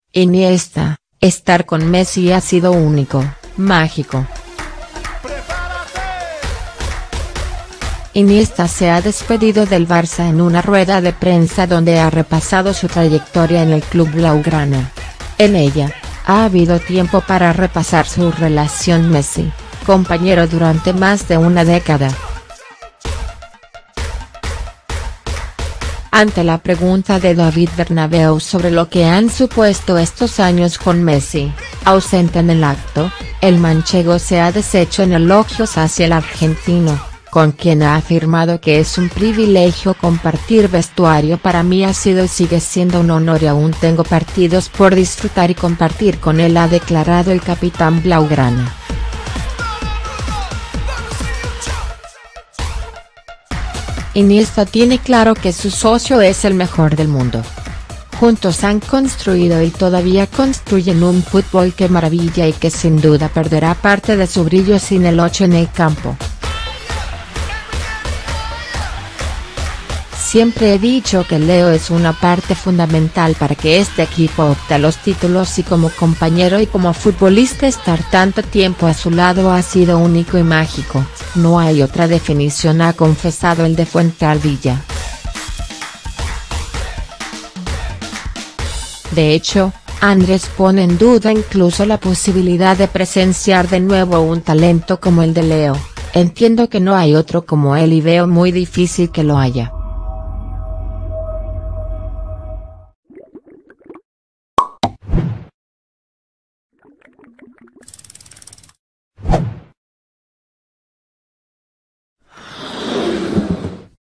Iniesta, estar con Messi ha sido único, mágico. Iniesta se ha despedido del Barça en una rueda de prensa donde ha repasado su trayectoria en el club blaugrana. En ella, ha habido tiempo para repasar su relación Messi, compañero durante más de una década. Ante la pregunta de David Bernabéu sobre lo que han supuesto estos años con Messi, ausente en el acto, el manchego se ha deshecho en elogios hacia el argentino, con quien ha afirmado que es un privilegio compartir vestuario. Para mí ha sido y sigue siendo un honor y aún tengo partidos por disfrutar y compartir con él, ha declarado el capitán blaugrana. Iniesta tiene claro que su socio es el mejor del mundo. Juntos han construido y todavía construyen un fútbol que maravilla y que sin duda perderá parte de su brillo sin el 8 en el campo. Siempre he dicho que Leo es una parte fundamental para que este equipo opte a los títulos y como compañero y como futbolista estar tanto tiempo a su lado ha sido único y mágico, no hay otra definición, ha confesado el de Fuentealbilla. De hecho, Andrés pone en duda incluso la posibilidad de presenciar de nuevo un talento como el de Leo, entiendo que no hay otro como él y veo muy difícil que lo haya.